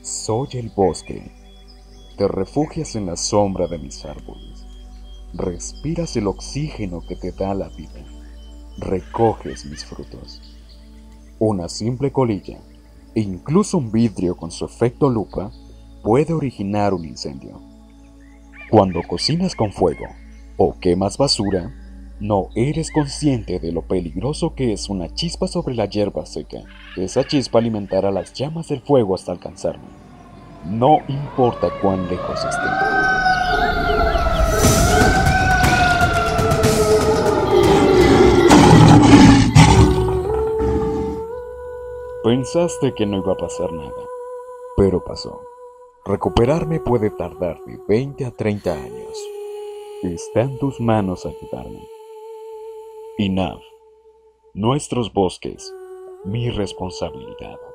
Soy el bosque. Te refugias en la sombra de mis árboles. Respiras el oxígeno que te da la vida. Recoges mis frutos. Una simple colilla, e incluso un vidrio con su efecto lupa, puede originar un incendio. Cuando cocinas con fuego o quemas basura, no eres consciente de lo peligroso que es una chispa sobre la hierba seca. Esa chispa alimentará las llamas del fuego hasta alcanzarme. No importa cuán lejos esté. Pensaste que no iba a pasar nada, pero pasó. Recuperarme puede tardar de 20 a 30 años. Está en tus manos ayudarme. INAF, nuestros bosques, mi responsabilidad.